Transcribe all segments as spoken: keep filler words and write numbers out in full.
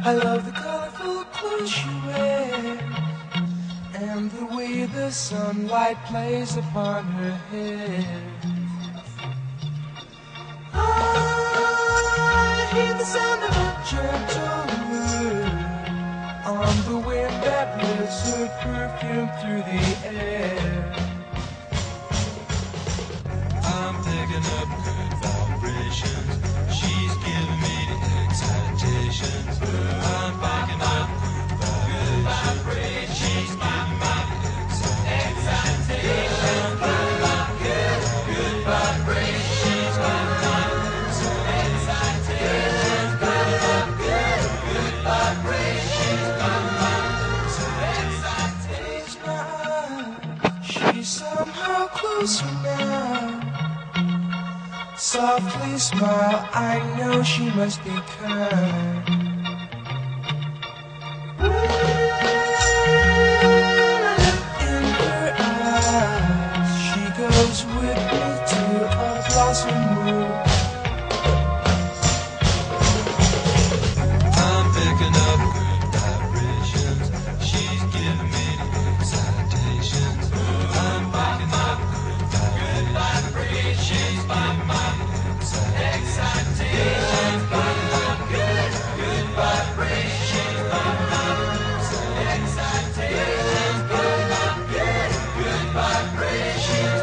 I love the colorful clothes she wears and the way the sunlight plays upon her hair. I hear the sound of a gentle word on the wind that lifts her perfume through the air. I'm picking up good vibrations. She's giving me the excitations. I'm picking up good vibrations. She's giving me the excitations. I'm picking up good, good vibrations. She's giving me the excitations. I'm picking up good, good vibrations. She's giving me the excitations. She's somehow closer now. Softly smile, I know she must be kind. In her eyes, she goes with me to a blossom room. I'm picking up good vibrations. She's giving me the excitations. I'm picking up good vibrations. She's giving me excitations. Picking up good, good vibrations. Excitations. Picking up good, good vibrations.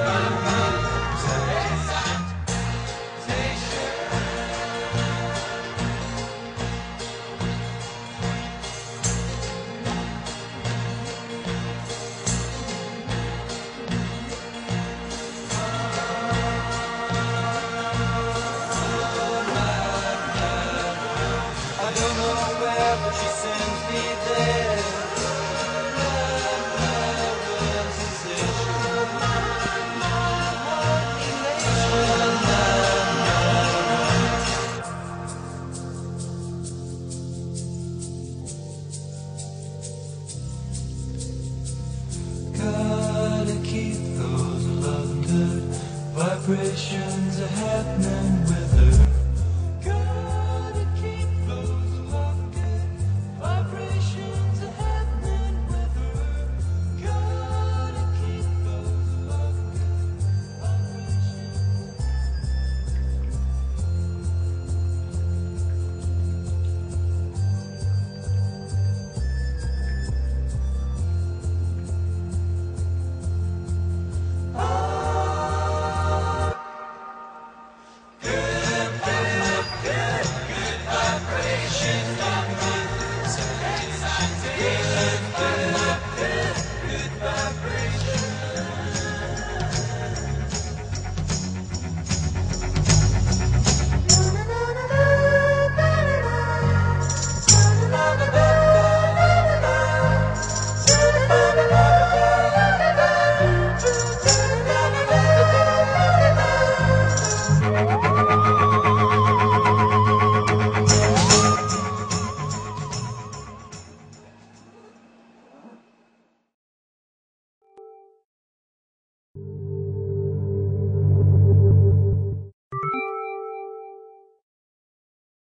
I don't know where, but she sends me there. Love, love, love, sensation. Gotta keep those love good vibrations a happening.